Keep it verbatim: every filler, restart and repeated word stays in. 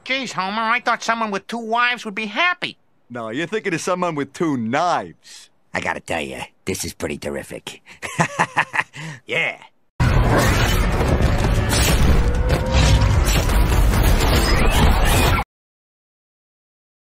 Geez, Homer, I thought someone with two wives would be happy. No, you're thinking of someone with two knives. I gotta tell you, this is pretty terrific. Yeah.